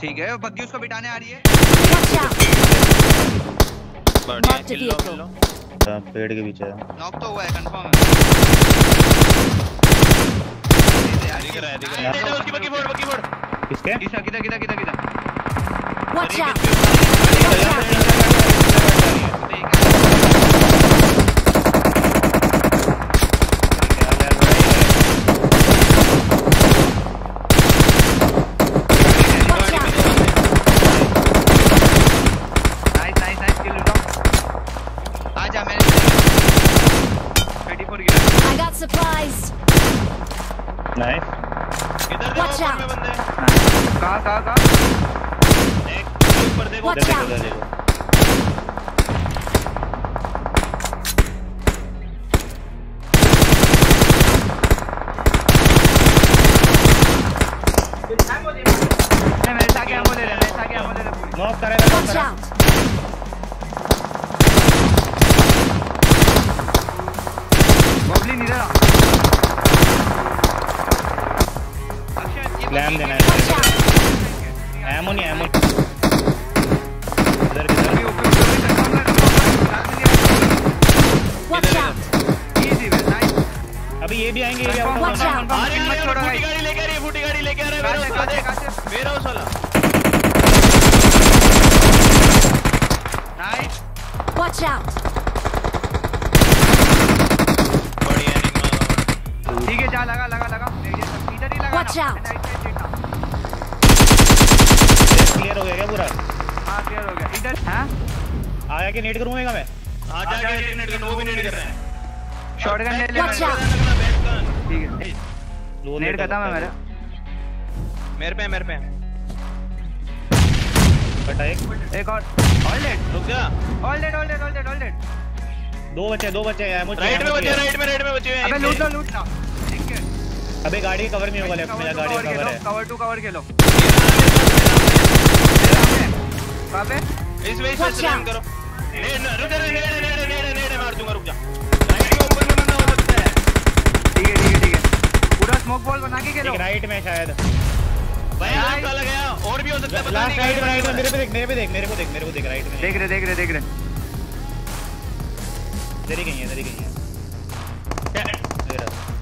ठीक है, बग्गी उसको बिठाने आ रही है। बढ़िया, किल लो। पेड़ के पीछे है। नॉक तो हुआ है, कंफर्म है। दिख रहा है। उसकी बग्गी फोड़। किसके? किधर। Watch out! I got supplies. Nice. इधर Watch देखो, out. में बंदे हैं। कहां? एक ऊपर देखो। Watch out. मेरे साथ क्या बोले रे नॉक करेगा। Watch out! गॉब्लिन इधर आ। स्लैम देना है। Watch out! एमो नहीं इधर Watch out! Easy way, nice. अभी ये भी आएंगे। ये भी Watch out! फूटी गाड़ी लेके आ रही है। मेरा उस वाला। नाइस। Watch out! बढ़िया निकला। ठीक है, जा लगा। इधर ही लगा। Watch out. क्लियर हो गया क्या पूरा? हां, क्लियर हो गया। इधर हां आया कि नेट करूंगा मैं? आ जाके नेट कर, वो भी नेट कर रहे हैं। शॉटगन ले ले। Watch out. ठीक है, नेट खत्म है मेरा। मेरे पे बटा एक और ऑल डेड। रुक जा। All dead. दो बच्चे एमो राइट में बचे हैं। अबे लूट लो। ठीक है, अबे गाड़ी कवर में होगा। लेफ्ट में गाड़ी कवर है। कवर टू कवर खेलो। कहां पे? इस वे से स्लैम करो। रुक जा। नेट मार दूंगा, रुक जा। राइट में ऊपर में बंदा हो सकता है। ठीक है। पूरा स्मोक बॉल बना के खेलो। राइट में शायद भाई लास्ट वाला गया, और भी हो सकता है, पता लास्ट नहीं। राइट में मेरे को देख मेरे को देख राइट में देख रहे। इधर ही गई है।